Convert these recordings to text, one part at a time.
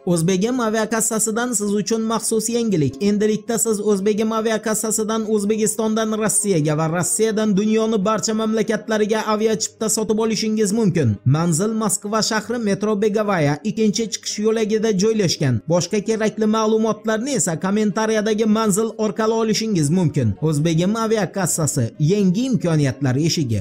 O'zbegim aviakassasidan siz uchun maxsus yangilik. Endilikda siz O'zbegim aviakassasidan O'zbekistondan Rossiyaga va Rossiyadan dunyoning barcha mamlakatlariga aviachipta sotib olishingiz mumkin. Manzil Moskva shahri metro Begovaya 2-chiqish yo'lagida joylashgan. Boshqa kerakli ma'lumotlarni esa kommentariyadagi manzil orqali olishingiz mumkin. O'zbegim aviakassasi, yangi imkoniyatlar eshigi.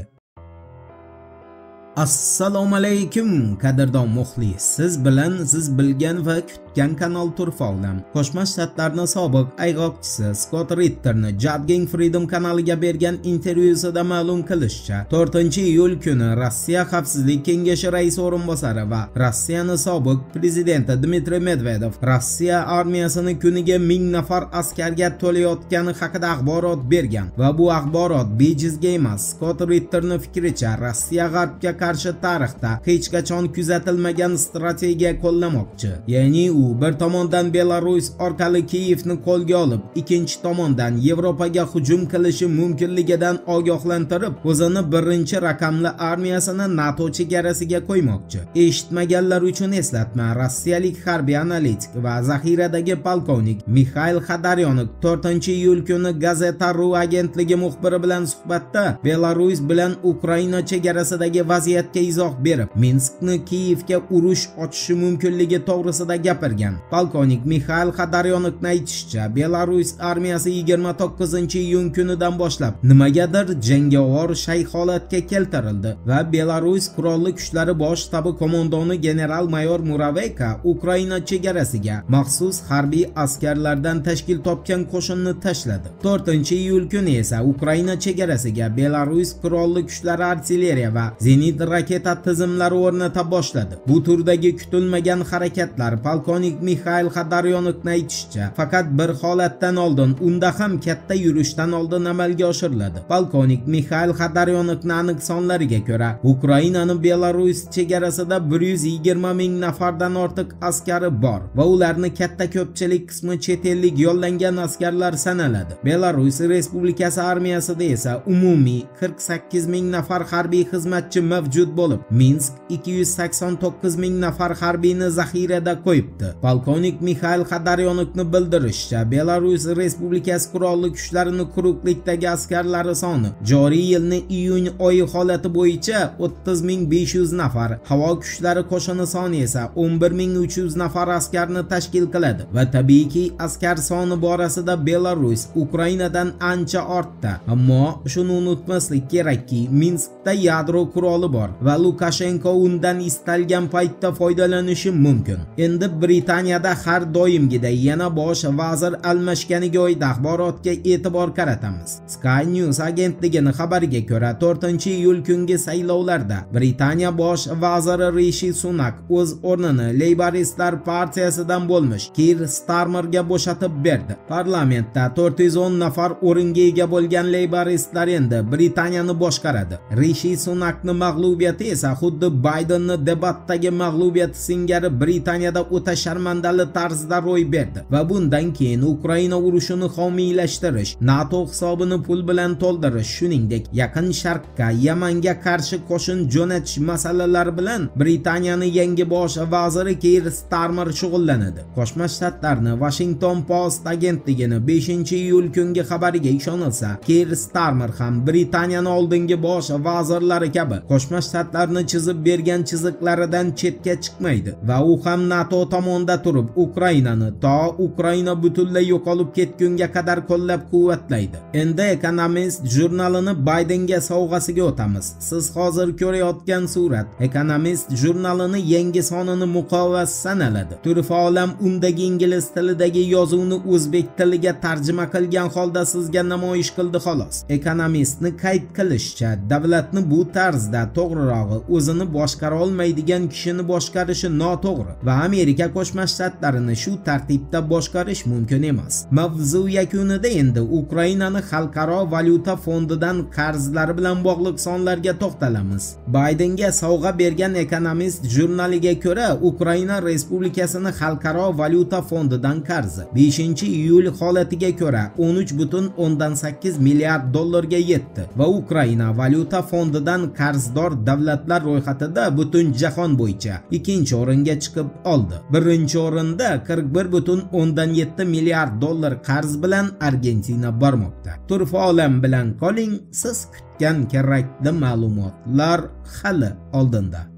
Assalomu alaykum qadrdon muxlis. Siz bilan siz bilgan va kutgan kanal Turfoldan. Qo'shma Shtatlarning sobiq ayg'oqchisi Scott Ritterni Judging Freedom kanaliga bergan intervyusida ma'lum qilishicha, 4-iyul kuni Rossiya Xavfsizlik kengashi raisi o'rinbosari va Rossiyaning sobiq prezidenti Dmitriy Medvedev Rossiya armiyasini kuniga 1000 nafar askarga to'layotgani haqida axborot bergan va bu axborot bejizga emas. Scott Ritterning fikricha, Rossiya g'arbga qarshi tarixda hech qachon kuzatilmagan strategiya qo'llamoqchi. Ya'ni u bir tomondan Belarus orqali Kiyevni qo'lga olib, ikkinchi tomondan Yevropaga hujum qilishi mumkinligidan ogohlantirib, o'zini birinchi raqamli armiyasini NATO chegarasiga qo'ymoqchi. Eshitmaganlar uchun eslatma: rossiyalik harbiy analitik va zaxiradagi polkovnik Mikhail Xadaryonov 4-iyul kuni Gazeta.ru agentligi muxbiri bilan suhbatda Belarus bilan Ukraina chegarasidagi vaziyatga izoh berib, Minskni Kiyevga urush ochishi mumkinligi to'g'risida gapirgan. Polkovnik Mikhail Xadaryonovning aytishicha, Belarus armiyasi 29-iyun kunidan boshlab nimagadir jangovar shay holatga keltirildi va Belarus qurolli kuchlari bosh shtabi qo'mondoni general-mayor Muraveka Ukraina chegarasiga maxsus harbiy askarlardan tashkil topgan qo'shinni tashladi. 4-iyul kuni esa Ukraina chegarasiga Belarus qurolli kuchlari artilleriya va zenit raketa tizimlari o'rnata boshladi. Bu turdagi kutilmagan harakatlar polkovnik Mikhail Xadaryonovning aytishicha, faqat bir holatdan oldin, unda ham katta yurishdan oldin amalga oshiriladi. Polkovnik Mikhail Xadaryonovning aniq sonlariga ko'ra, Ukrainaning Belarus chegarasida 120 ming nafardan ortiq askari bor va ularning katta ko'pchilik qismi chet ellik yo'llangan askarlar sanaladi. Belarus Respublikasi armiyasida esa umumiy 48 ming nafar harbiy xizmatchi mavjud bo'lib, Minsk 289 ming nafar harbiyni zaxirada qo'yibdi. Polkovnik Mikhail Xadaryonovning bildirishicha, Belarus Respublikasi qurolli kuchlarining quruqlikdagi askarlari soni joriy yilning iyun oyi holati bo'yicha 30.500 nafar, havo kuchlari qo'shini soni esa 11.300 nafar askarni tashkil qiladi va tabiiyki askar soni borasida Belarus Ukrainadan ancha ortda. Ammo shuni unutmaslik kerakki, Minskda yadro quroli bor va Lukashenko undan istalgan paytda foydalanishi mumkin. Endi Britaniyada har doimgidek yana bosh vazir almashganiga oid axborotga e'tibor qaratamiz. Sky News agentligining xabariga ko'ra, 4-iyul kungi saylovlarda Britaniya bosh vaziri Rishi Sunak o'z o'rnini Labouristlar partiyasidan bo'lmish Keir Starmerga bo'shatib berdi. Parlamentda 410 nafar o'ringa ega bo'lgan Labouristlar endi Britaniyani boshqaradi. Rishi Sunakning mag'lubiyati esa xuddi Baydenning debatdagi mag'lubiyati singari Britaniyada o'ta sharmandali tarzda ro'y berdi va bundan keyin Ukraina urushini homiylashtirish, NATO hisobini pul bilan to'ldirish, shuningdek Yaqin Sharqqa, Yamanga qarshi qo'shin jo'natish masalalari bilan Britaniyaning yangi bosh vaziri Keir Starmer shug'ullanadi. Qo'shma Shtatlarning Washington Post agentligining 5-iyul kungi xabariga ishonilsa, Keir Starmer ham Britaniyaning oldingi bosh vazirlari kabi Qo'shma Shtatlarni chizib bergan chiziqlaridan chetga chiqmaydi va u ham NATO tomonda turib Ukrainani to Ukraina butunlay yo'qolib ketgunga qadar qo'llab-quvvatlaydi. Endi Economist jurnalini Baydenga sovg'asiga o'tamiz. Siz hozir ko'rayotgan surat Economist jurnalini yangi sonini muqovas sanaladi. Turfa olam undagi ingliz tilidagi yozuvni o'zbek tiliga tarjima qilgan holda sizga namoyish qildi xolos. Economistni qayd qilishicha, davlatni bu tarzda, to'g'rirog'i o'zini boshqara olmaydigan kishini boshqarishi noto'g'ri va Amerika Qo'shma Shtatlarini shu tartibda boshqarish mumkin emas. Mavzu yakunida endi Ukrainani xalqaro valyuta fondidan qarzlari bilan bog'liq sonlarga to'xtalamiz. Baydenga sovg'a bergan Economist jurnaliga ko'ra, Ukraina Respublikasini xalqaro valyuta fondidan qarzi 5-iyul holatiga ko'ra 13,8 milliard dollarga yetdi va Ukraina valyuta fondidan qarzdor davlatlar ro'yxatida butun jahon bo'yicha 2-o'ringa chiqib oldi. birinchi o'rinda 41,7 milliard dollar qarz bilan Argentina bormoqda. Turfa olam bilan qoling, siz kutgan kerakli ma'lumotlar hali oldinda.